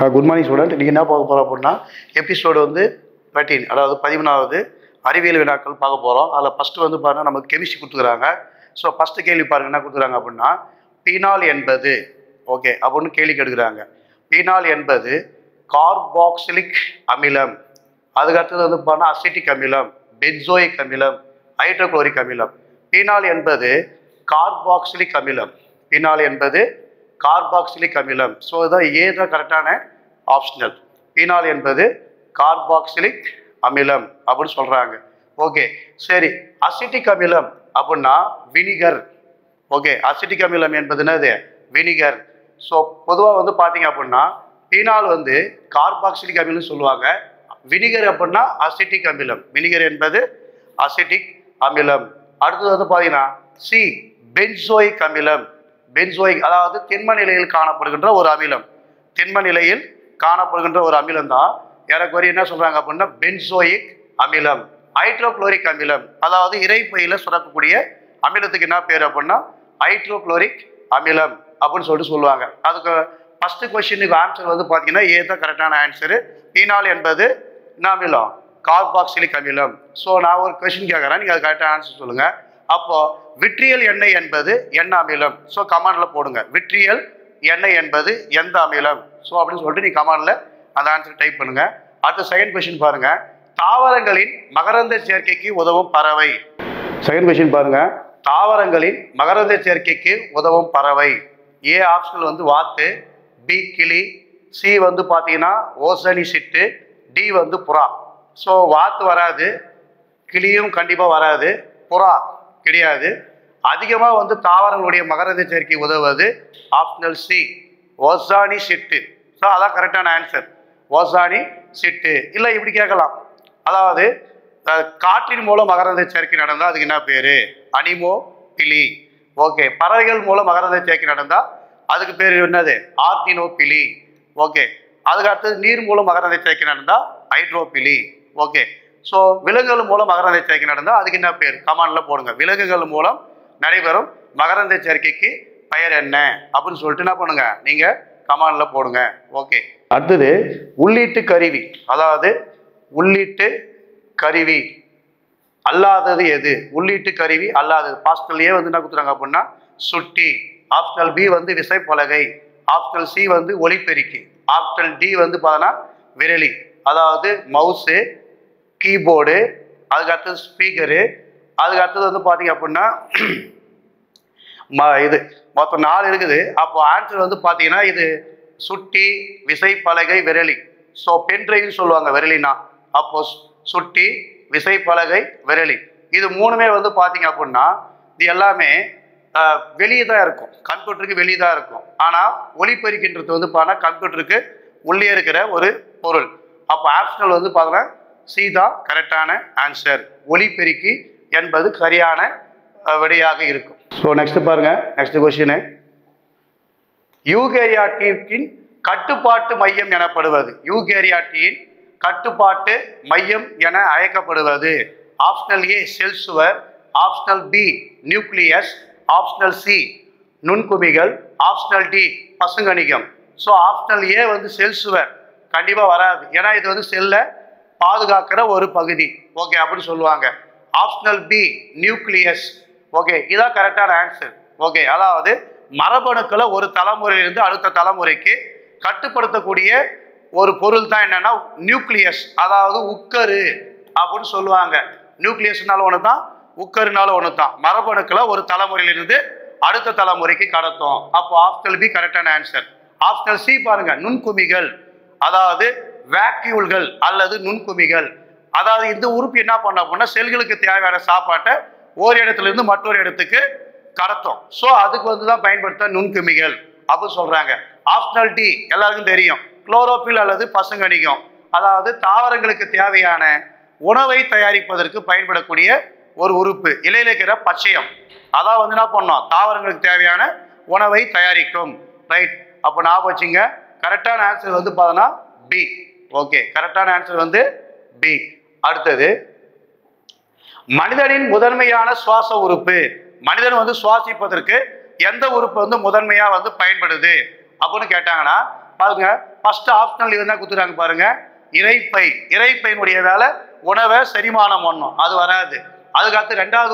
Good morning student. நீங்கள் என்ன பார்க்க போகிறோம் அப்படின்னா எபிசோடு வந்து 13, அதாவது 13வது அறிவியல் வினாக்கள் பார்க்க போகிறோம். அதில் ஃபஸ்ட்டு வந்து பாருங்கள் நமக்கு கெமிஸ்ட்ரி கொடுத்துக்கிறாங்க. ஸோ ஃபஸ்ட்டு கேள்வி பாருங்கள் என்ன கொடுக்குறாங்க அப்படின்னா பீனால் என்பது ஓகே அப்படின்னு கேள்வி கேட்குறாங்க. பீனால் என்பது கார்பாக்சிலிக் அமிலம், அதுக்கடுத்தது வந்து பாருங்கள் அசிட்டிக் அமிலம், பென்சோயிக் அமிலம், ஹைட்ரோகுளோரிக் அமிலம். பீனால் என்பது கார்பாக்சிலிக் அமிலம். பீனால் என்பது கார்பாக்சிலிக் அமிலம். ஸோ இதான் ஏதான் கரெக்டான ஆப்ஷனல். பீனால் என்பது கார்பாக்சிலிக் அமிலம் அப்படின்னு சொல்கிறாங்க. ஓகே சரி. அசிட்டிக் அமிலம் அப்படின்னா வினிகர். ஓகே அசிட்டிக் அமிலம் என்பது என்னது? வினிகர். ஸோ பொதுவாக வந்து பார்த்தீங்க அப்படின்னா பீனால் வந்து கார்பாக்சிலிக் அமிலம் சொல்லுவாங்க. வினிகர் அப்படின்னா அசிட்டிக் அமிலம். வினிகர் என்பது அசிட்டிக் அமிலம். அடுத்தது வந்து பார்த்தீங்கன்னா சி பென்சோயிக் அமிலம். பென்சோயிக் அதாவது திண்ம நிலையில் காணப்படுகின்ற ஒரு அமிலம். திண்ம நிலையில் காணப்படுகின்ற ஒரு அமிலம் தான் ஏறக்குறைய என்ன சொல்றாங்க அப்படின்னா பென்சோயிக் அமிலம். ஹைட்ரோகுளோரிக் அமிலம் அதாவது இறைப்பையில சுரக்கக்கூடிய அமிலத்துக்கு என்ன பேர் அப்படின்னா ஹைட்ரோகுளோரிக் அமிலம் அப்படின்னு சொல்லிட்டு சொல்லுவாங்க. அதுக்கு ஃபர்ஸ்ட் கொஸ்டினுக்கு ஆன்சர் வந்து பார்த்தீங்கன்னா ஏதான் கரெக்டான ஆன்சரு. பீனால் என்பது என்ன அமிலம்? கார்பாக்சிலிக் அமிலம். ஸோ நான் ஒரு கொஸ்டின் கேட்குறேன், நீங்கள் அது கரெக்டான ஆன்சர் சொல்லுங்க. அப்போ விட்ரியல் எண்ணெய் என்பது என்ன அமிலம்? ஸோ கமாண்ட்ல போடுங்க விட்ரியல் எண்ணெய் என்பது எந்த அமிலம். ஸோ அப்படின்னு சொல்லிட்டு நீ கமாண்ட்ல அந்த ஆன்சர் டைப் பண்ணுங்க. அடுத்த செகண்ட் கொஸ்டின் பாருங்க. தாவரங்களின் மகரந்த சேர்க்கைக்கு உதவும் பறவை. செகண்ட் கொஸ்டின் பாருங்க. தாவரங்களின் மகரந்த சேர்க்கைக்கு உதவும் பறவை. ஏ ஆப்ஷனல் வந்து வாத்து, பி கிளி, சி வந்து பார்த்தீங்கன்னா ஓசனி சிட்டு, டி வந்து புறா. ஸோ வாத்து வராது, கிளியும் கண்டிப்பாக வராது, புறா கிடையாது. அதிகமாக வந்து தாவரங்களுடைய மகரந்த சேர்க்கை உதவுவது ஆப்ஷனல் சி ஓசானி சிட்டு. ஸோ அதான் கரெக்டான ஆன்சர் ஓசானி சிட்டு. இல்லை இப்படி கேட்கலாம், அதாவது காற்றின் மூலம் மகரந்த சேர்க்கை நடந்தால் அதுக்கு என்ன பேர்? அனிமோ பிலி. ஓகே பறவைகள் மூலம் மகரந்த சேர்க்கை நடந்தால் அதுக்கு பேர் என்னது? ஆர்டினோ பிலி. ஓகே அதுக்கு அடுத்தது நீர் மூலம் மகரந்த சேர்க்கை நடந்தால் ஹைட்ரோபிலி. ஓகே ஸோ விலங்குகள் மூலம் மகரந்த சேர்க்கை நடந்தால் அதுக்கு என்ன பேர்? கமாண்ட்ல போடுங்க. விலங்குகள் மூலம் நடைபெறும் மகரந்த சேர்க்கைக்கு பெயர் என்ன அப்படின்னு சொல்லிட்டு என்ன பண்ணுங்க நீங்க கமாண்ட்ல போடுங்க. ஓகே அடுத்தது உள்ளீட்டு கருவி, அதாவது உள்ளீட்டு கருவி அல்லாதது எது? உள்ளீட்டு கருவி அல்லாதது பாஸ்டல்லையே வந்து என்ன கொடுத்துறாங்க அப்படின்னா சுட்டி. ஆப்ஷனல் பி வந்து விசைப்பலகை, ஆப்ஷனல் சி வந்து ஒலிபெருக்கி, ஆப்ஷனல் டி வந்து பார்த்தோன்னா விரலி, அதாவது மவுஸு, கீபோர்டு, அதுக்கு அடுத்தது ஸ்பீக்கரு, அதுக்கு அடுத்தது வந்து பார்த்தீங்க அப்படின்னா இது மொத்தம் 4 இருக்குது. அப்போ ஆன்சர் வந்து பார்த்தீங்கன்னா இது சுட்டி, விசைப்பலகை, விரலி. ஸோ பென் டிரைவ்னு சொல்லுவாங்க விரலினா. அப்போ சுட்டி, விசைப்பலகை, விரலி இது மூணுமே வந்து பார்த்தீங்க அப்படின்னா இது எல்லாமே வெளியே தான் இருக்கும், கம்ப்யூட்டருக்கு வெளியே தான் இருக்கும். ஆனால் ஒலிபெருக்கின்றது வந்து பார்த்தா கம்ப்யூட்டருக்கு உள்ளே இருக்கிற ஒரு பொருள். அப்போ ஆப்ஷனல் வந்து பார்த்தோன்னா சி தான் கரெக்டான ஆன்சர். ஒலிபெருக்கி என்பது சரியான விடையாக இருக்கும். ஸோ நெக்ஸ்ட் பாருங்க. Next question. யூகேரியாட்டின் கட்டுப்பாட்டு மையம் எனப்படுவது. யூகேரியாட்டின் கட்டுப்பாட்டு மையம் என அழைக்கப்படுவது ஆப்ஷனல் ஏ செல் சுவர், optional B nucleus, optional C நுண்குமிகள், ஆப்ஷனல் டி பசுங்கணிகம். ஸோ ஆப்ஷனல் ஏ வந்து செல் சுவர் கண்டிப்பாக வராது, ஏன்னா இது வந்து செல்லை பாதுகாக்கிற ஒரு பகுதி. ஓகே அப்படின்னு சொல்லுவாங்க. Optional B nucleus. ஓகே இதான் கரெக்டான ஆன்சர். ஓகே அதாவது மரபணுக்களை ஒரு தலைமுறையிலிருந்து அடுத்த தலைமுறைக்கு கட்டுப்படுத்தக்கூடிய ஒரு பொருள் தான் என்னன்னா நியூக்ளியஸ், அதாவது உக்கரு அப்படின்னு சொல்லுவாங்க. நியூக்ளியஸ்னால ஒன்று தான், உக்கருனால ஒன்று தான். மரபணுக்களை ஒரு தலைமுறையிலிருந்து அடுத்த தலைமுறைக்கு கடத்தும். அப்போ ஆப்ஷனல் பி கரெக்டான ஆன்சர். ஆப்ஷனல் சி பாருங்க நுண்குமிகள், அதாவது வேக்யூல்கள் அல்லது நுண்குமிகள். அதாவது இந்த உறுப்பு என்ன பண்ண அப்படின்னா செல்களுக்கு தேவையான சாப்பாட்டை ஒரு இடத்துல இருந்து மற்றொரு இடத்துக்கு கடத்தும். ஸோ அதுக்கு வந்து தான் பயன்படுத்த நுண்குமிகள் அப்படின்னு சொல்றாங்க. ஆப்ஷனல் டி எல்லாருக்கும் தெரியும் குளோரோபில் அல்லது பசுங்கணிகம், அதாவது தாவரங்களுக்கு தேவையான உணவை தயாரிப்பதற்கு பயன்படக்கூடிய ஒரு உறுப்பு. இலையில இருக்கிற பச்சையம் அதான் வந்து என்ன பண்ணோம் தாவரங்களுக்கு தேவையான உணவை தயாரிக்கும். ரைட், அப்போ ஞாபகம் வச்சுங்க. கரெக்டான ஆன்சர் வந்து பார்த்தோன்னா பி. ஓகே கரெக்டான ஆன்சர் வந்து பி. அடுத்தது மனிதனின் முதன்மையான சுவாச உறுப்பு. மனிதன் வந்து சுவாசிப்பதற்கு எந்த உறுப்பு வந்து முதன்மையா வந்து பயன்படுது அப்படின்னு கேட்டாங்கன்னா பாருங்க ஃபர்ஸ்ட் ஆப்ஷனல் என்ன கொடுத்துறாங்க பாருங்க, இரைப்பை. இரைப்பையினுடைய வேலை உணவை செரிமானம் பண்ணும், அது வராது. அதுக்கடுத்து ரெண்டாவது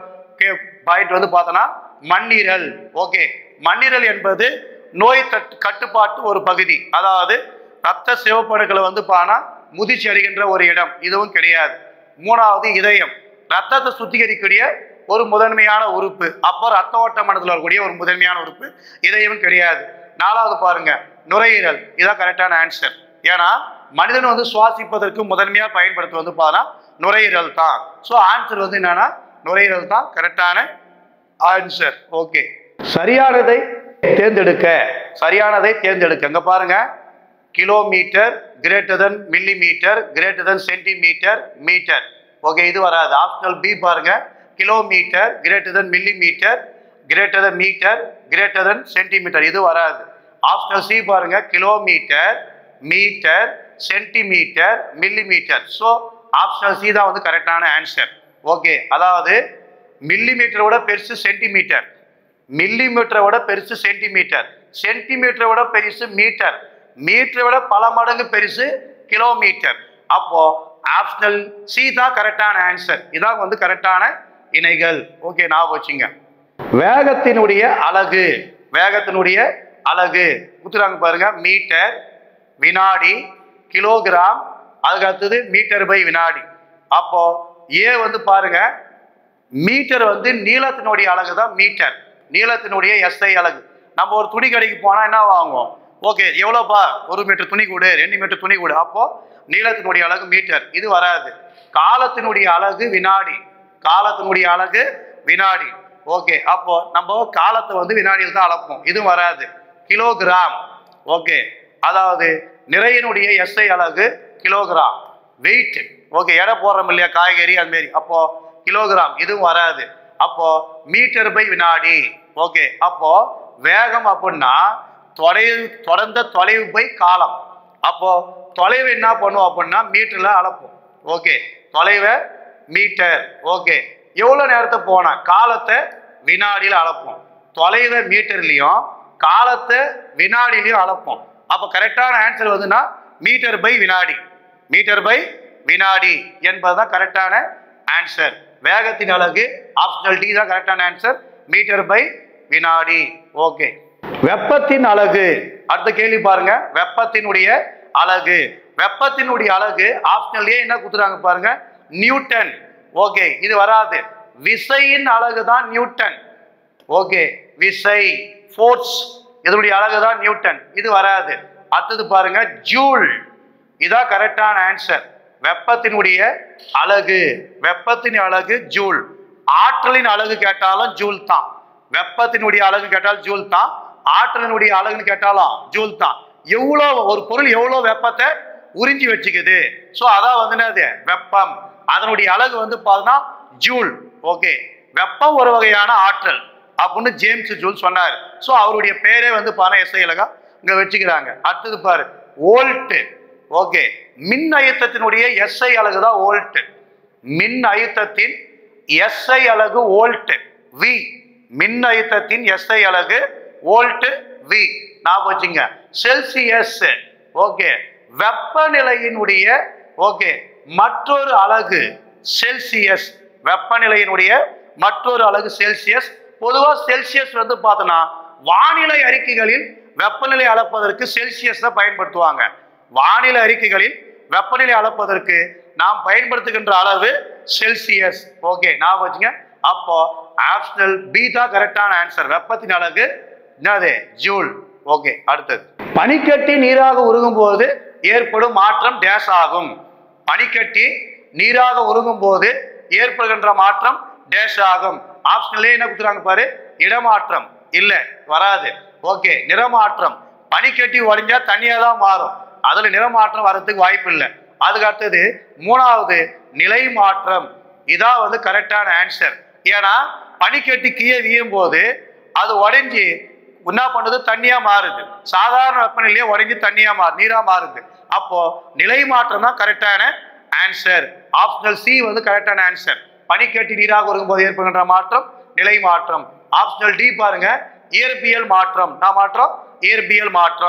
பாயிண்ட் வந்து பார்த்தோன்னா மண்ணீரல். ஓகே, மண்ணீரல் என்பது நோய் கட்டுப்பாட்டு ஒரு பகுதி, அதாவது ரத்த சிவப்பணுக்களை வந்து பானா முதிர்ச்சி அடைகின்ற ஒரு இடம், இதுவும் கிடையாது. மூணாவது இதயம், ரத்தத்தை சுத்திகரிக்கக்கூடிய ஒரு முதன்மையான உறுப்பு, அப்போ ரத்த ஓட்ட மண்டலத்தில் வரக்கூடிய ஒரு முதன்மையான உறுப்பு, இதயம் கிடையாது. நாலாவது பாருங்க நுரையீரல், இதான் கரெக்டான ஆன்சர். ஏன்னா மனிதன் வந்து சுவாசிப்பதற்கு முதன்மையாக பயன்படுத்த வந்து பார்த்தா நுரையீரல் தான். ஸோ ஆன்சர் வந்து என்னன்னா நுரையீரல் தான் கரெக்டான ஆன்சர். ஓகே, சரியானதை தேர்ந்தெடுக்க. சரியானதை தேர்ந்தெடுக்க இங்க பாருங்க, kilometre greater than millimetre greater than centimetre metre. Okay, இது வராது. ஆப்ஷனல் பி பாருங்க, kilometre greater than millimetre greater than metre greater than centimetre, இது வராது. ஆப்ஷனல் சி பாருங்க, kilometre metre centimetre millimetre. So optional C தான் வந்து கரெக்டான ஆன்சர். ஓகே, அதாவது மில்லிமீட்டரை விட பெருசு சென்டிமீட்டர், மில்லிமீட்டரை விட பெருசு சென்டிமீட்டர், சென்டிமீட்டரை விட பெருசு மீட்டர், மீட்டரை விட பல மடங்கு பெருசு கிலோமீட்டர். அப்போ ஆப்ஷனல் சி தான் கரெக்டான ஆன்சர். இதான் வந்து கரெக்டான இணைகள். ஓகே, நான் வச்சுங்க. வேகத்தினுடைய அலகு. வேகத்தினுடைய அலகு குத்துறாங்க பாருங்க, மீட்டர், வினாடி, கிலோகிராம், அதுக்கு அடுத்தது மீட்டர் பை வினாடி. அப்போ ஏ வந்து பாருங்க, மீட்டர் வந்து நீளத்தினுடைய அலகு தான் மீட்டர், நீளத்தினுடைய எஸ்ஐ அலகு. நம்ம ஒரு துணி கடைக்கு போனா என்ன வாங்குவோம், ஓகே எவ்வளோப்பா, 1 மீட்டர் துணி கூடு, 2 மீட்டர் துணி கூடு, அப்போ நீளத்தினுடைய அலகு மீட்டர், இது வராது. காலத்தினுடைய அலகு வினாடி, காலத்தினுடைய அலகு வினாடி. ஓகே, அப்போ நம்ம காலத்தை வந்து வினாடியில் தான் அளப்போம், இது வராது. கிலோகிராம். ஓகே, அதாவது நிறையினுடைய எஸ்ஐ அலகு கிலோகிராம். வெயிட், ஓகே எடை போடுறோம் இல்லையா காய்கறி அது மாரி, அப்போ கிலோகிராம், இதுவும் வராது. அப்போ மீட்டர் பை வினாடி. ஓகே, அப்போ வேகம் அப்படின்னா தொடர்ந்த தொலைவு பை காலம். அப்போ தொலைவு என்ன பண்ணுவோம் அப்படின்னா மீட்டர்ல அளப்போம். ஓகே, தொலைவை மீட்டர். ஓகே, எவ்வளோ நேரத்தை போனா காலத்தை வினாடியில் அளப்போம், தொலைவை மீட்டர்லையும் காலத்தை வினாடிலையும் அளப்போம். அப்போ கரெக்டான ஆன்சர் வந்துன்னா மீட்டர் பை வினாடி, மீட்டர் பை வினாடி என்பதுதான் கரெக்டான ஆன்சர். வேகத்தின் அலகு ஆப்ஷனல் டி தான் கரெக்டான ஆன்சர், மீட்டர் பை வினாடி. ஓகே, வெப்பத்தின் அலகு. அடுத்த கேள்வி பாருங்க, வெப்பத்தினுடைய அலகு. வெப்பத்தினுடைய அலகு ஆப்ஷனல் ஏ என்ன கொடுத்துறாங்க பாருங்க, நியூட்டன். ஓகே, இது வராது. விசையின் அலகு தான் நியூட்டன். ஓகே, விசை, ஃபோர்ஸ், இதனுடைய அலகு தான் நியூட்டன், இது வராது. அடுத்தது பாருங்க ஜூல், இதான் கரெக்டான ஆன்சர். வெப்பத்தினுடைய அலகு, வெப்பத்தின் அலகு ஜூல். ஆற்றலின் அலகு கேட்டாலும் ஜூல் தான், வெப்பத்தினுடைய அலகு கேட்டாலும் ஜூல் தான், ஆற்றலினுடைய அலகுன்னு கேட்டாலும் ஜூல் தான். எவ்வளோ ஒரு பொருள் எவ்வளோ வெப்பத்தை உறிஞ்சி வச்சுக்குது, ஸோ அதான் வந்து என்னது வெப்பம், அதனுடைய அலகு வந்து பார்த்தீங்கன்னா ஜூல். ஓகே, வெப்பம் ஒரு வகையான ஆற்றல் அப்படின்னு ஜேம்ஸ் ஜூல் சொன்னார். ஸோ அவருடைய பேரே வந்து பாருங்க எஸ்ஐ அலகா இங்க வச்சுக்கிறாங்க. அடுத்தது பாரு வோல்ட். ஓகே, மின் அழுத்தத்தினுடைய எஸ்ஐ அலகு தான் வோல்ட், மின் அழுத்தத்தின் எஸ்ஐ அலகு வோல்ட். வி, மின் அழுத்தத்தின் எஸ்ஐ அலகு வோல்ட் வி, நான் வச்சுங்க. செல்சியஸ். ஓகே, வெப்பநிலையினுடைய ஓகே மற்றொரு அலகு செல்சியஸ், வெப்பநிலையினுடைய மற்றொரு அலகு செல்சியஸ். பொதுவாக செல்சியஸ் வந்து பார்த்தோன்னா வானிலை அறிக்கைகளில் வெப்பநிலை அளப்பதற்கு செல்சியஸ் தான் பயன்படுத்துவாங்க. வானிலை அறிக்கைகளில் வெப்பநிலை அளப்பதற்கு நாம் பயன்படுத்துகின்ற அளவு செல்சியஸ். ஓகே, நான் வச்சுங்க. அப்போ ஆப்ஷனல் பி தான் கரெக்டான ஆன்சர். வெப்பத்தின் அலகு என்னது ஜூல். ஓகே, அடுத்தது பனிக்கட்டி நீராக உருகும் போது ஏற்படும் மாற்றம் டேஷ் ஆகும். பனிக்கட்டி நீராக உருகும் போது ஏற்படுகின்ற மாற்றம் டேஷ் ஆகும். ஆப்ஷனலே என்ன கொடுத்துறாங்க பாரு, இடமாற்றம், இல்ல வராது. ஓகே, நிறமாற்றம். பனிக்கட்டி உடைஞ்சா தண்ணியா தான் மாறும், அதுல நிறமாற்றம் வர்றதுக்கு வாய்ப்பு இல்லை. அதுக்கு அடுத்தது மூணாவது நிலை மாற்றம், இதான் வந்து கரெக்டான ஆன்சர். ஏன்னா பனிக்கட்டி கீழே வீயும் போது அது உடைஞ்சி என்ன பண்ணுது, தண்ணியா மாறுது. சாதாரண வெப்பநிலையே உடைஞ்சி தண்ணியா மாறு, நீரா மாறுது. அப்போ நிலை மாற்றம் தான் கரெக்டான ஆன்சர். ஆப்ஷனல் சி வந்து கரெக்டான ஆன்சர். பனிக்கட்டி நீராக உருகும் போது ஏற்படுகின்ற மாற்றம் நிலை மாற்றம். ஆப்ஷனல் டி பாருங்க இயற்பியல் மாற்றம். நான் மாற்றம் இயற்பியல் மாற்றம்.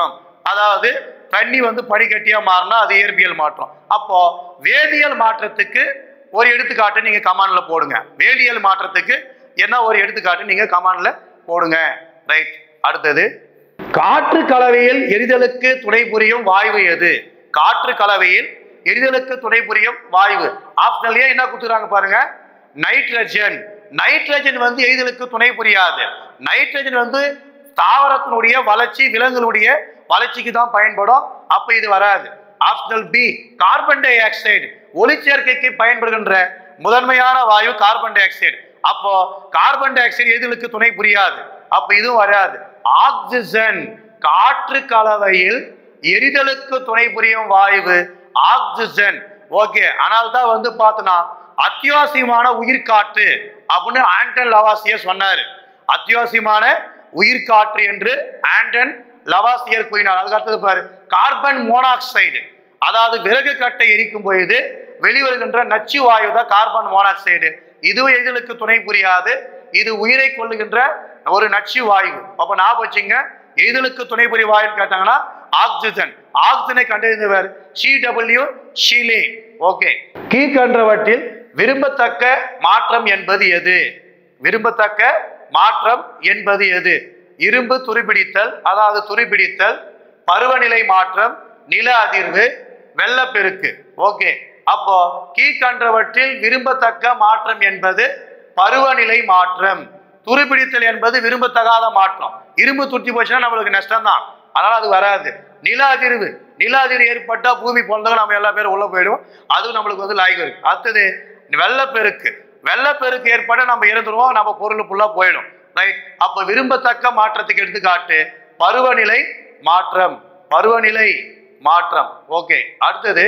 அதாவது தண்ணி வந்து பனிக்கட்டியா மாறினா அது இயற்பியல் மாற்றம். அப்போ வேதியியல் மாற்றத்துக்கு ஒரு எடுத்துக்காட்டு நீங்க கமாண்ட்ல போடுங்க. வேதியியல் மாற்றத்துக்கு என்ன ஒரு எடுத்துக்காட்டு நீங்க கமாண்ட்ல போடுங்க. ரைட். அடுத்தது, காற்று கலவையில் எரிதலுக்கு துணை புரியும் வாயு எது? காற்று கலவையில் எரிதலுக்கு துணை புரியும் வாயு. ஆப்ஷன்லயே என்ன கொடுத்துறாங்க பாருங்க, நைட்ரஜன். நைட்ரஜன் வந்து எரிதலுக்கு துணை புரியாது. நைட்ரஜன் வந்து தாவரத்தினுடைய வளர்ச்சி, விலங்குகளுடைய வளர்ச்சிக்கு தான் பயன்படும். அப்ப இது வராது. Optional B, carbon dioxide. ஒளிச்சேர்க்கைக்கு பயன்படுகின்ற முதன்மையான வாயு கார்பன் டை ஆக்சைடு. அப்போ கார்பன் டை ஆக்சைடு எரிதலுக்கு துணை புரியாது. அப்ப இதுவும் வராது. ஆக்சிஜன். காற்று கலவையில் எரிதலுக்கு துணை புரியும் வாயு ஆக்சிஜன். ஓகே. ஆனால் தான் வந்து பார்த்தோன்னா அத்தியாவசியமான உயிர்காற்று அப்படின்னு ஆண்டன் லவாசியர் சொன்னாரு. அத்தியாவசியமான உயிர்காற்று என்று ஆண்டன் லவாசியர் கூறினார். அதுக்கு அடுத்தது பாரு, கார்பன் மோனாக்சைடு. அதாவது விறகு கட்டை எரிக்கும் பொழுது வெளிவருகின்ற நச்சு வாயு தான் கார்பன் மோனாக்சைடு. இதுவும் எரிதலுக்கு துணை புரியாது. இது உயிரை கொள்ளுகின்ற ஒரு நச்சு வாயு. அப்ப ஞாபகம் வச்சுங்க, எரிதலுக்கு துணை புரிய வாயுன்னு கேட்டாங்கன்னா ஆக்சிஜன். ஆக்சிஜனை கண்டறிந்தவர் CW ஷீலே. ஓகே. கீழ்கண்டவற்றில் விரும்பத்தக்க மாற்றம் என்பது எது? விரும்பத்தக்க மாற்றம் என்பது எது? இரும்பு துருப்பிடித்தல், அதாவது துருப்பிடித்தல், பருவநிலை மாற்றம், நில அதிர்வு, வெள்ளப்பெருக்கு. ஓகே. அப்போ கீழ்கண்டவற்றில் விரும்பத்தக்க மாற்றம் என்பது பருவநிலை மாற்றம். துருப்பிடித்தல் என்பது விரும்பத்தகாத மாற்றம். இரும்பு துருத்தி போச்சுன்னா நம்மளுக்கு நஷ்டம் தான், அதனால அது வராது. நில அதிர்வு. நில அதிர்வு ஏற்பட்டா பூமி போனதாக நம்ம எல்லா பேரும் உள்ள போயிடும். அதுவும் நம்மளுக்கு வந்து லாய்க்கு இருக்கு. அடுத்தது வெள்ளப்பெருக்கு. வெள்ளப்பெருக்கு ஏற்பட நம்ம இறந்துருவோம், நம்ம பொருள் ஃபுல்லா போயிடும். ரைட். அப்ப விரும்பத்தக்க மாற்றத்துக்கு எடுத்துக்காட்டு பருவநிலை மாற்றம். பருவநிலை மாற்றம். ஓகே. அடுத்தது,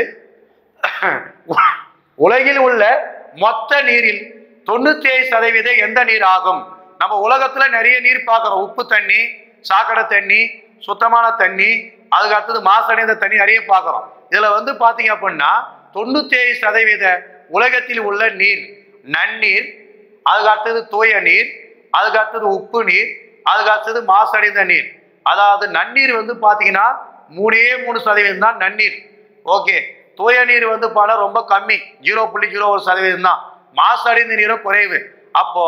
உலகில் உள்ள மொத்த நீரில் 97% எந்த நீர் ஆகும்? நம்ம உலகத்துல நிறைய நீர் பார்க்கிறோம். உப்பு தண்ணி, சாக்கடை தண்ணி, சுத்தமான தண்ணி, அதுக்கு அடுத்தது மாசடைந்த தண்ணி நிறைய பார்க்கிறோம். இதுல வந்து பாத்தீங்க அப்படின்னா 97% உலகத்தில் உள்ள நீர் நன்னீர், அதுக்கு அடுத்தது தூய நீர், அதுக்கு அடுத்தது உப்பு நீர், அதுக்கு அடுத்தது மாசடைந்த நீர். அதாவது நன்னீர் வந்து பாத்தீங்கன்னா 3% தான் நன்னீர். ஓகே. தூய நீர் வந்து பால ரொம்ப கம்மி, 0.01% தான். மாசடைந்த நீரும் குறைவு. அப்போ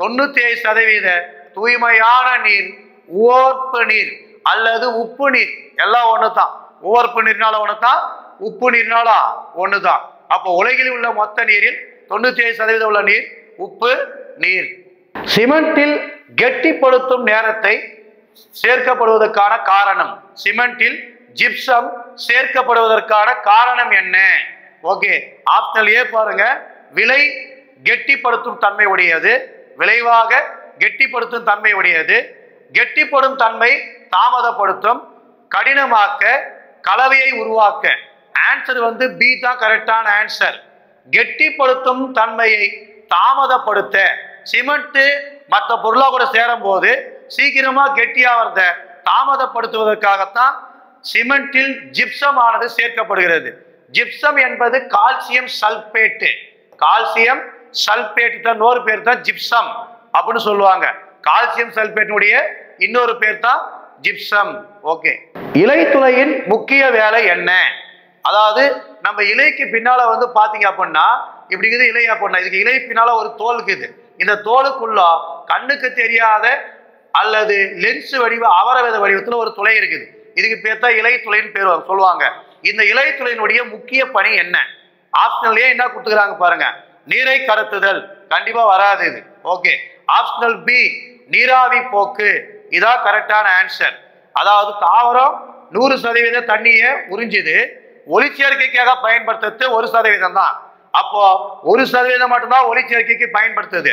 97% தூய்மையான நீர் உவர்ப்பு நீர் அல்லது உப்பு நீர். எல்லாம் ஒண்ணுதான். உவர்ப்பு நீர்னால ஒண்ணுதான், உப்பு நீர்னால ஒண்ணுதான். அப்போ உலகில் உள்ள மொத்த நீரில் 97% உள்ள நீர் உப்பு நீர். சிமெண்டில் கெட்டிப்படுத்தும் நேரத்தை சேர்க்கப்படுவதற்கான காரணம். சிமெண்டில் ஜிப்சம் சேர்க்கப்படுவதற்கான காரணம் என்ன? ஓகே. ஆப்ஷனல் ஏ பாருங்க, விலை கெட்டிப்படுத்தும் தன்மை உடையது, விளைவாக கெட்டிப்படுத்தும் தன்மை உடையது, கெட்டிப்படும் தன்மை தாமதப்படுத்தும், கடினமாக்க, கலவையை உருவாக்க. ஆன்சர் வந்து பி தான் கரெக்டான ஆன்சர். கெட்டிப்படுத்தும் தன்மையை தாமதப்படுத்த. சிமெண்ட் மற்ற பொருளா கூட சேரும் போது சீக்கிரமா கெட்டியாவத தாமதப்படுத்துவதற்காகத்தான் சிமெண்டில் ஜிப்சம் ஆனது சேர்க்கப்படுகிறது. ஜிப்சம் என்பது கால்சியம் சல்பேட்டு. கால்சியம் சல்பேட் தான் இன்னொரு பேர் தான் ஜிப்சம் அப்படின்னு சொல்லுவாங்க. கால்சியம் சல்பேட்டினுடைய இன்னொரு பேர் தான் ஜிப்சம். ஓகே. இலைத்துளையின் முக்கிய வேலை என்ன? அதாவது நம்ம இலைக்கு பின்னால வந்து பாத்தீங்க அப்படின்னா இப்படி இருக்குது இலை அப்படின்னா, இதுக்கு இலை பின்னால ஒரு தோல் இருக்குது. இந்த தோலுக்குள்ள கண்ணுக்கு தெரியாத அல்லது லென்ஸ் வடிவ அவரவேத வடிவத்துல ஒரு துளை இருக்குது. இதுக்கு பேர் தான் இலை துளைன்னு பேர் சொல்லுவாங்க. இந்த இலை துளையினுடைய முக்கிய பணி என்ன? ஆப்ஷனல்லே என்ன கொடுத்துக்கிறாங்க பாருங்க, நீரை கடத்துதல். கண்டிப்பா வராது இது. ஓகே. ஆப்ஷனல் பி, நீராவி போக்கு. இதான் கரெக்டான ஆன்சர். அதாவது தாவரம் 100% தண்ணியை உறிஞ்சுது, ஒளிச்சேர்க்கைக்காக பயன்படுத்துறது 1% தான். அப்போ 1% மட்டும்தான் ஒளிச்சேர்க்கைக்கு பயன்படுத்துது.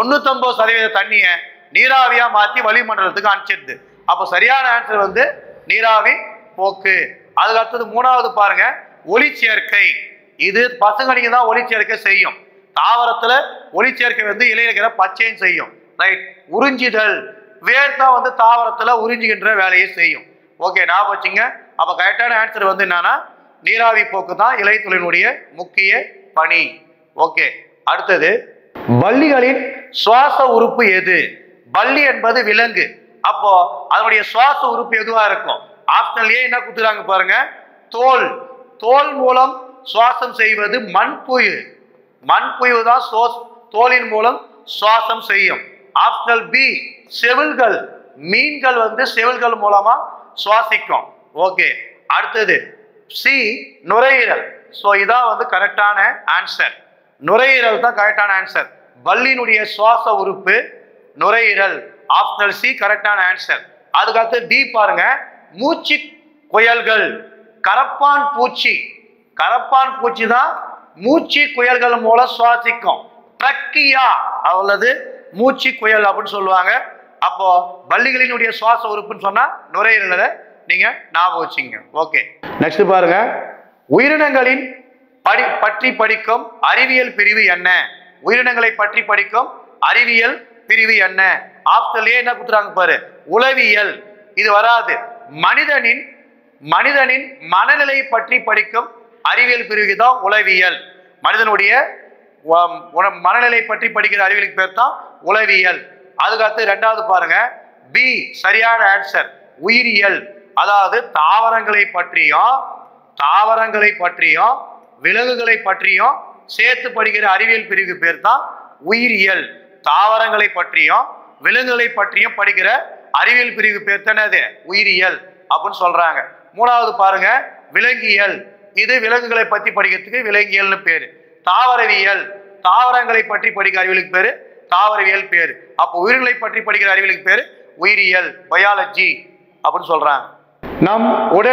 99% தண்ணியை நீராவியா மாற்றி வளிமண்டலத்துக்கு அனுப்பிச்சிடுது. அப்போ சரியான ஆன்சர் வந்து நீராவி போக்கு. அதுக்கு அடுத்தது மூணாவது பாருங்க, ஒளிச்சேர்க்கை. இது பசுங்கடிக்கு தான் ஒளிச்சேர்க்கை செய்யும். தாவரத்துல ஒளிச்சேர்க்கை வந்து இலையில இருக்கிற பச்சையும் செய்யும். ரைட். உறிஞ்சிதல், வேர் தான் வந்து தாவரத்துல உறிஞ்சுகின்ற வேலையை செய்யும். ஓகே, ஞாபகம் வச்சுங்க. அப்ப கரெக்டான ஆன்சர் வந்து என்னன்னா நீராவி போக்கு தான் இலைத்துளினுடைய முக்கிய பணி. ஓகே. அடுத்தது, பல்லிகளின் சுவாச உறுப்பு எது? பல்லி என்பது விலங்கு. அப்போ அதனுடைய சுவாச உறுப்பு எதுவா இருக்கும்? ஆப்ஷனல் ஏ என்ன கொடுத்துறாங்க பாருங்க, தோல். தோல் மூலம் சுவாசம் செய்வது மண்புழு. மண்புழு தான் தோலின் மூலம் சுவாசம் செய்யும். ஆப்ஷனல் பி செவில்கள். மீன்கள் வந்து செவில்கள் மூலமா சுவாசிக்கும். ஓகே, அடுத்தது சி நுரையீரல். ஸோ இதான் வந்து கரெக்டான ஆன்சர். நுரையீரல் தான் கரெக்டான ஆன்சர். பல்லினுடைய சுவாச உறுப்பு நுரையீரல். ஆப்ஷனல் சி கரெக்டான ஆன்சர். அதுக்கடுத்து டி பாருங்க, மூச்சு குயல்கள். கரப்பான் பூச்சி. கரப்பான் பூச்சி தான் மூச்சு குயல்கள் மூலம் சுவாசிக்கும். ட்ரக்கியா அல்லது மூச்சு குயல் அப்படின்னு சொல்லுவாங்க. அப்போ பல்லிகளினுடைய சுவாச உறுப்புன்னு சொன்னா நுரையீரலை நீங்க ஞாபகம் வச்சுங்க. ஓகே, நெக்ஸ்ட் பாருங்க, உயிரினங்களின் பற்றி படிக்கும் அறிவியல் பிரிவு என்ன? உயிரினங்களை பற்றி படிக்கும் அறிவியல் பிரிவு என்ன? ஆப்ஷன் ஏ என்ன கொடுத்துறாங்க பாரு, உளவியல். இது வராது. மனிதனின் மனநிலை பற்றி படிக்கும் அறிவியல் பிரிவு தான் உளவியல். மனிதனுடைய மனநிலை பற்றி படிக்கிற அறிவியலுக்கு பேர் தான் உளவியல். அதுக்கடுத்து இரண்டாவது பாருங்க, பி சரியான ஆன்சர், உயிரியல். அதாவது தாவரங்களை பற்றியும் விலங்குகளை பற்றியும் சேர்த்து படிக்கிற அறிவியல் பிரிவு பேர் தான் உயிரியல். தாவரங்களை பற்றியும் விலங்குகளை பற்றியும் படிக்கிற அறிவியல் பிரிவு பேர் தானே உயிரியல் அப்படின்னு சொல்றாங்க. மூணாவது பாருங்க, விலங்கியல். இது விலங்குகளை பற்றி படிக்கிறதுக்கு விலங்கியல்னு பேரு. தாவரவியல், தாவரங்களை பற்றி படிக்கிற அறிவியலுக்கு பேரு தாவரவியல் பேரு. அப்போ உயிர்களை பற்றி படிக்கிற அறிவியலுக்கு பேரு உயிரியல், பயாலஜி அப்படின்னு சொல்றாங்க. நம்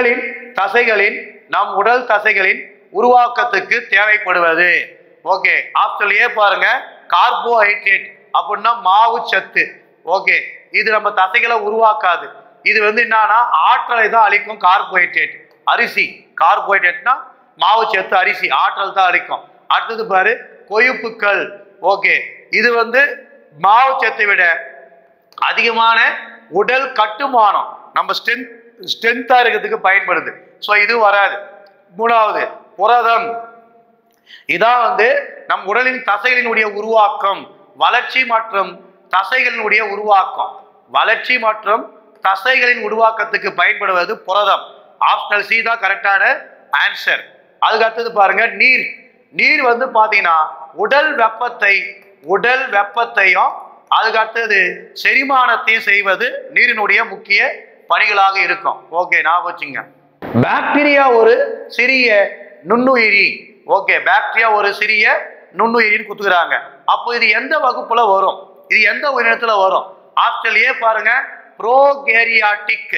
உடல் தசைகளின் உருவாக்கத்துக்கு தேவைப்படுவது. ஓகே, ஆப்ஷன் ஏ பாருங்க, கார்போஹைட்ரேட் அப்படின்னா மாவு சத்து. ஓகே, இது நம்ம தசைகளை உருவாக்காது. இது வந்து என்னன்னா ஆற்றலை தான் அளிக்கும். கார்போஹைட்ரேட் அரிசி. கார்போஹைட்ரேட்னா மாவு சத்து, அரிசி ஆற்றல் தான் அளிக்கும். அடுத்தது பாரு, கொழுப்புக்கள். ஓகே, இது வந்து மாவு சத்தை விட அதிகமான உடல் கட்டுமானம், நம்ம ஸ்ட்ரென்த்தா இருக்கிறதுக்கு பயன்படுது. ஸோ இது வராது. மூணாவது புரதம். இதான் வந்து நம் உடலின் தசைகளினுடைய உருவாக்கம், வளர்ச்சி மற்றும் தசைகளினுடைய உருவாக்கம். வளர்ச்சி மற்றும் தசைகளின் உருவாக்கத்துக்கு பயன்படுவது புரதம். ஆப்ஷனல் சி தான் கரெக்டான ஆன்சர். அதுக்கு அடுத்தது பாருங்க, நீர். நீர் வந்து பாத்தீங்கன்னா உடல் வெப்பத்தையும் அதுக்கு அடுத்தது செரிமானத்தையும் செய்வது நீரினுடைய முக்கிய பணிகளாக இருக்கும். ஓகே, ஞாபகம் வச்சுங்க. பாக்டீரியா ஒரு சிறிய நுண்ணுயிரி. ஓகே, பாக்டீரியா ஒரு சிறிய நுண்ணுயிரின்னு குத்துக்கிறாங்க. அப்போ இது எந்த வகுப்புல வரும்? இது எந்த உயிரினத்துல வரும்? ஆப்ஷன் ஏ பாருங்க, ப்ரோகேரியாட்டிக்.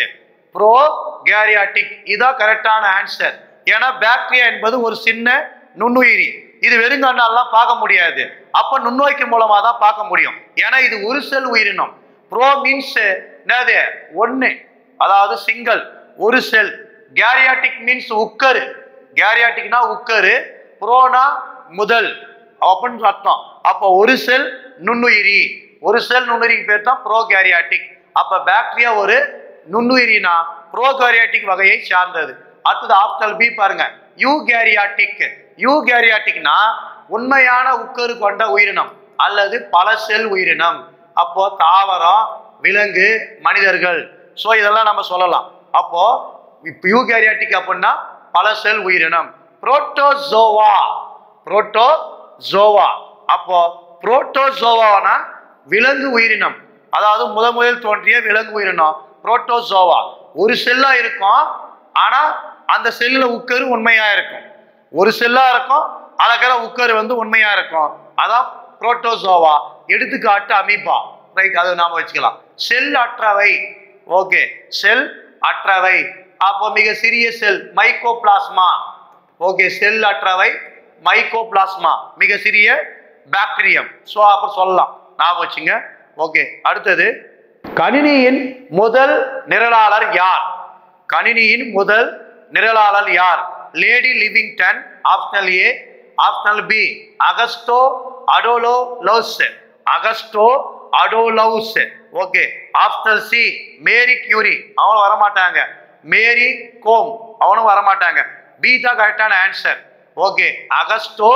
இதான் கரெக்டான ஆன்சர். ஏன்னா பாக்டீரியா என்பது ஒரு சின்ன நுண்ணுயிரி. இது வெறுங்கண்ணாலாம் பார்க்க முடியாது. அப்ப நுண்ணோக்கி மூலமா தான் பார்க்க முடியும். ஏன்னா இது ஒரு செல் உயிரினம். ப்ரோ மீன்ஸ் என்னது? ஒன்னு, அதாவது சிங்கிள், ஒரு செல். கேரியாட்டிக் மீன்ஸ் உக்கரு. கேரியாட்டிக்னா உக்கரு, ப்ரோனா முதல் அப்படின்னு அர்த்தம். அப்ப ஒரு செல் நுண்ணுயிரி, ஒரு செல் நுண்ணுயிரிக்கு பேர் தான் ப்ரோகேரியாட்டிக். அப்ப பாக்டீரியா ஒரு நுண்ணுயிரினா ப்ரோகேரியாட்டிக் வகையை சார்ந்தது. அடுத்தது ஆப்ஷன் பி பாருங்க, யூகேரியாட்டிக்னா உண்மையான உக்கரு கொண்ட உயிரினம் அல்லது பல செல் உயிரினம். அப்போ தாவரம், விலங்கு, மனிதர்கள், ஸோ இதெல்லாம் நம்ம சொல்லலாம். அப்போ யூகேரியாட்டிக் அப்படின்னா பல செல் உயிரினம். புரோட்டோசோவா. அப்போ புரோட்டோசோவானா விலங்கு உயிரினம், அதாவது முதலில் தோன்றிய விலங்கு உயிரினம் புரோட்டோசோவா. ஒரு செல்லா இருக்கும், ஆனா அந்த செல்லுல உக்கரு உண்மையா இருக்கும். ஒரு செல்லா இருக்கும், அழகிற உக்கரு வந்து உண்மையா இருக்கும். அதான் புரோட்டோசோவா. எடுத்துக்காட்டு அமீபா. ரைட், அதை நாம வச்சுக்கலாம். செல் அற்றவை. ஓகே, செல் அற்றவை. அப்போ மிக சிறிய செல் மைக்கோபிளாஸ்மா. ஓகே, செல் அற்றவை மைக்கோபிளாஸ்மா, மிக சிறிய பாக்டீரியம். ஸோ அப்போ சொல்லலாம், ஞாபகம் வச்சுங்க. ஓகே, அடுத்தது கணினியின் முதல் நிரலாளர் யார்? கணினியின் முதல் நிரலாளர் யார்? Lady Livingston. Optional A. Optional B Augusta Ada Lovelace. Okay, optional C Marie Curie. அவனும் வரமாட்டாங்க. மேரி கோம், அவனும் வரமாட்டாங்க. பி தான் கரெக்டான ஆன்சர். ஓகே, அகஸ்டோ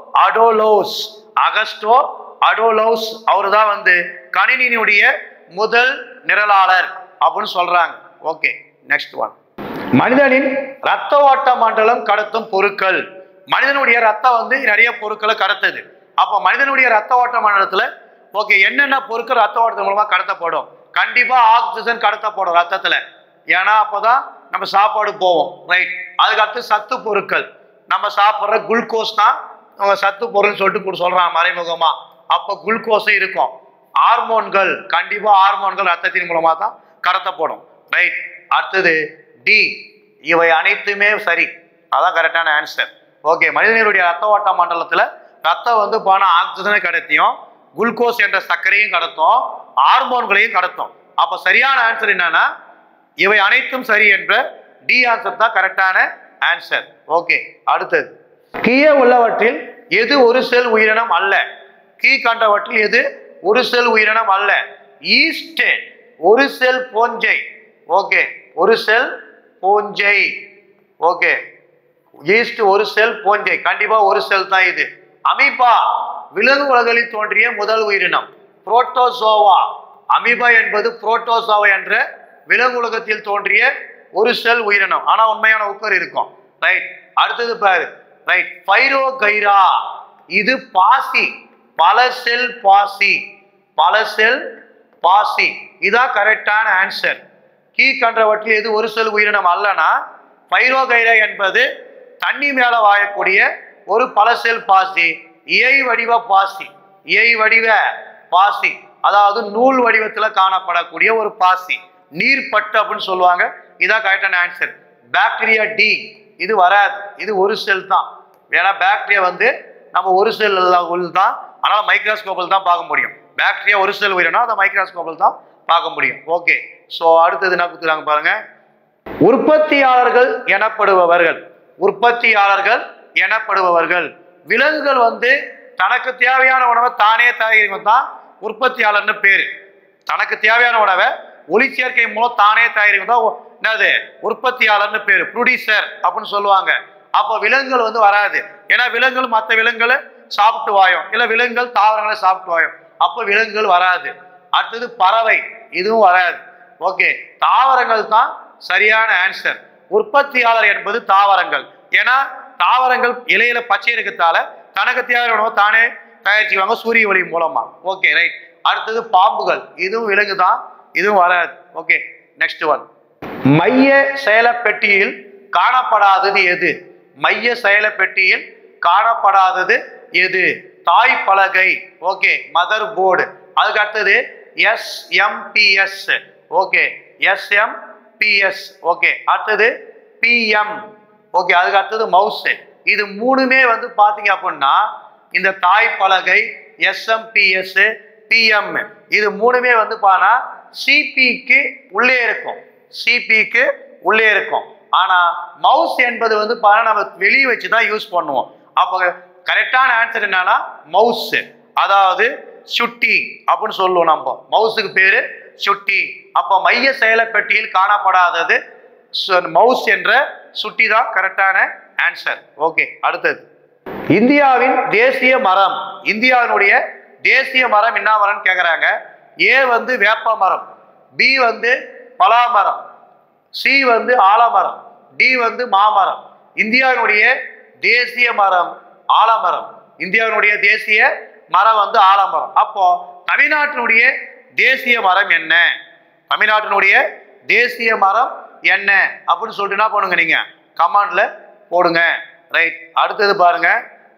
அடோலவுஸ் அவரு தான் வந்து கணினியினுடைய முதல் நிரலாளர் அப்படின்னு சொல்றாங்க. Okay, next one. மனிதனின் ரத்த ஓட்ட மண்டலம் கடத்தும் பொருட்கள். மனிதனுடைய ரத்தம் வந்து நிறைய பொருட்களை கடத்துது. அப்போ மனிதனுடைய ரத்த ஓட்ட மண்டலத்துல ஓகே என்னென்ன பொருட்கள் ரத்த ஓட்டத்தின் மூலமா கடத்தப்படும்? கண்டிப்பா ஆக்சிஜன் கடத்தப்படும் ரத்தத்துல. ஏன்னா அப்போதான் நம்ம சாப்பாடு போவோம், ரைட். அதுக்கடுத்து சத்து பொருட்கள், நம்ம சாப்பிட்ற குளுக்கோஸ் தான் சத்து பொருள் சொல்லிட்டு சொல்றாங்க மறைமுகமா. அப்போ குளுக்கோஸும் இருக்கும். ஹார்மோன்கள், கண்டிப்பா ஹார்மோன்கள் ரத்தத்தின் மூலமா தான் கடத்தப்படும், ரைட். அடுத்தது டி, இவை அனைத்துமே சரி, அதான் கரெக்டான ஆன்சர். ஓகே, மனிதனுடைய ரத்த ஓட்ட மண்டலத்துல ரத்தம் வந்து போனா ஆக்சிஜனை கடத்தியும் குளுக்கோஸ் என்ற சர்க்கரையும் கடத்தும், ஹார்மோன்களையும் கடத்தும். அப்ப சரியான ஆன்சர் என்னன்னா இவை அனைத்தும் சரி என்ற டி ஆன்சர் தான் கரெக்டான ஆன்சர். ஓகே, அடுத்தது கீழே உள்ளவற்றில் எது ஒரு செல் உயிரினம் அல்ல? கீழ்கண்டவற்றில் எது ஒரு செல் உயிரினம் அல்ல? ஈஸ்ட் ஒரு செல் பூஞ்சை. ஓகே, ஒரு செல் பூஞ்சை. ஓகே, ஈஸ்ட் ஒரு செல் பூஞ்சை, கண்டிப்பா ஒரு செல் தான் இது. அமீபா விலங்கு உலகில் தோன்றிய முதல் உயிரினம் புரோட்டோசோவா. அமீபா என்பது புரோட்டோசோவா என்ற விலங்கு உலகத்தில் தோன்றிய ஒரு செல் உயிரினம். ஆனா உண்மையான உக்கர் இருக்கும், ரைட். அடுத்தது பாரு, ரைட். பைரோகைரா, இது பாசி, பல செல் பாசி, பல செல் பாசி, இதான் கரெக்டான ஆன்சர். கீழ்கண்டவற்றில் எது ஒரு செல் உயிரினம் அல்லனா பைரோகைரா என்பது தண்ணி மேல வாழக்கூடிய ஒரு பல செல் பாசி, இலை வடிவ பாசி, இலை வடிவ பாசி, அதாவது நூல் வடிவத்துல காணப்படக்கூடிய ஒரு பாசி, நீர்ப்பட்டு அப்படின்னு சொல்லுவாங்க. இதான் கரெக்டான ஆன்சர். பாக்டீரியா டி, இது வராது, இது ஒரு செல் தான். ஏன்னா பாக்டீரியா வந்து நம்ம ஒரு செல் தான், அதனால மைக்ரோஸ்கோப்பில் தான் பார்க்க முடியும். பாக்டீரியா ஒரு செல் உயிரினம், அதை மைக்ரோஸ்கோப்பில் தான் பார்க்க முடியும். ஓகே, ஸோ அடுத்தது என்ன கொடுத்துருக்காங்க பாருங்க. உற்பத்தியாளர்கள் எனப்படுபவர்கள், உற்பத்தியாளர்கள் எனப்படுபவர்கள். விலங்குகள் வந்து தனக்கு தேவையான உணவை தானே தயாரிக்கும் தான் உற்பத்தியாளர்னு பேரு. தனக்கு தேவையான உணவை ஒளி சேர்க்கை மூலம் தானே தயாரிக்கும் தான் என்னது உற்பத்தியாளர்னு பேரு, ப்ரொடியூசர் அப்படின்னு சொல்லுவாங்க. அப்போ விலங்குகள் வந்து வராது. ஏன்னா விலங்குகள் மற்ற விலங்குகளை சாப்பிட்டு வாயும், இல்ல விலங்குகள் தாவரங்களை சாப்பிட்டு வாயும், அப்போ விலங்குகள் வராது. அடுத்தது பறவை, இதுவும் வராது. ஓகே, தாவரங்கள் தான் சரியான ஆன்சர். உற்பத்தியாளர் என்பது தாவரங்கள். ஏன்னா தாவரங்கள் இலையில பச்சை இருக்கிறதால தனக்கு தேவையான உணவை தானே தயாரிச்சுவாங்க சூரிய ஒளி மூலமா. Okay, right. அடுத்தது பாம்புகள், இதுவும் விலங்கு தான், இதுவும் வராது. Okay, next one. மைய செயல பெட்டியில் காணப்படாதது எது? மைய செயல பெட்டியில் காணப்படாதது எது? தாய் பலகை. Okay, motherboard. அதுக்கு அடுத்தது எஸ்எம்பிஎஸ். Okay, SMPS. ஓகே, அடுத்தது பிஎம். ஓகே, அதுக்கு அடுத்தது மவுஸ். இது மூணுமே வந்து பாத்தீங்க அப்படின்னா இந்த தாய் பலகை, எஸ்எம்பிஎஸ், பிஎம், இது மூணுமே வந்து பானா சிபிக்கு உள்ளே இருக்கும், சிபிக்கு உள்ளே இருக்கும். ஆனா மவுஸ் என்பது வந்து பானா நம்ம வெளியே வச்சுதான் யூஸ் பண்ணுவோம். அப்ப கரெக்டான ஆன்சர் என்னன்னா மவுஸ், அதாவது சுட்டி அப்படின்னு சொல்லுவோம் நம்ம. மவுஸுக்கு பேரு சுட்டி. அப்ப மைய செயல பெட்டியில் காணப்படாதது மவுஸ் என்ற சுட்டி தான் கரெக்டான ஆன்சர். ஓகே, அடுத்தது இந்தியாவின் தேசிய மரம். இந்தியாவினுடைய தேசிய மரம் என்ன மரம் கேக்குறாங்க. ஏ வந்து வேப்ப மரம், பி வந்து பலா மரம், சி வந்து ஆலமரம், டி வந்து மாமரம். இந்தியாவினுடைய தேசிய மரம் ஆலமரம். இந்தியாவினுடைய தேசிய மரம் வந்து ஆலமரம். அப்போ தமிழ்நாட்டினுடைய தேசிய மரம் என்ன? தமிழ்நாட்டினுடைய தேசிய மரம் என்ன அப்படின்னு சொல்லிட்டு என்ன பண்ணுங்க, நீங்க கமெண்ட்ல போடுங்க, ரைட். அடுத்தது பாருங்க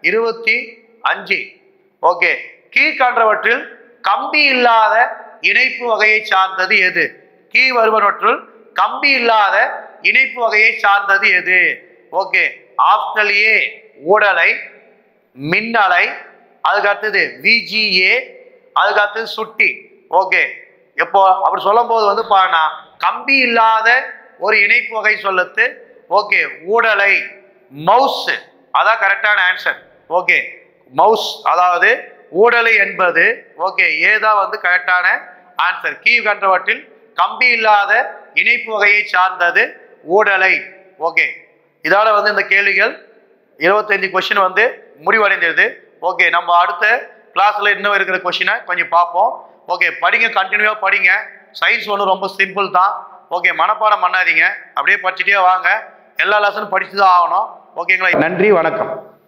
25. ஓகே, கீழ்கண்டவற்றில் கம்பி இல்லாத இணைப்பு வகையை சார்ந்தது எது? கீழ் வருவனவற்றுள் கம்பி இல்லாத இணைப்பு வகையை சார்ந்தது எது? ஓகே, ஆப்ஷன் ஏ ஊடலை, மின்னலை, அதுக்கு அடுத்தது விஜிஏ, அதுக்கு அடுத்தது சுட்டி. ஓகே, எப்போ அப்படி சொல்லும் போது வந்து பாருங்க கம்பி இல்லாத ஒரு இணைப்பு வகை சொல்லத்து. ஓகே, ஊடலை, மவுஸ், அதான் கரெக்டான ஆன்சர். ஓகே, மவுஸ், அதாவது ஊடலை என்பது ஓகே ஏதான் வந்து கரெக்டான ஆன்சர். கீழ்கண்டவற்றில் கம்பி இல்லாத இணைப்பு வகையை சார்ந்தது ஊடலை. ஓகே, இதால வந்து இந்த கேள்விகள் 25 கொஸ்டின் வந்து முடிவடைந்தது. ஓகே, நம்ம அடுத்த கிளாஸ்ல இன்னும் இருக்கிற கொஸ்டினை கொஞ்சம் பார்ப்போம். ஓகே, படிங்க, கண்டினியூவா படிங்க. சயின்ஸ் ஒன்று ரொம்ப சிம்பிள் தான். ஓகே, மனப்பாடம் பண்ணாதீங்க, அப்படியே படிச்சுட்டே வாங்க. எல்லா லெசனும் படிச்சு தான் ஆகணும். ஓகேங்களா? நன்றி, வணக்கம்.